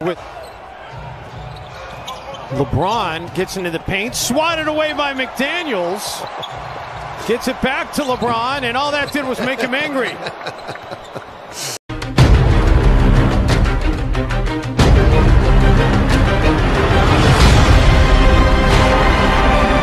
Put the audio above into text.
with LeBron gets into the paint, swatted away by McDaniels, gets it back to LeBron, and all that did was make him angry.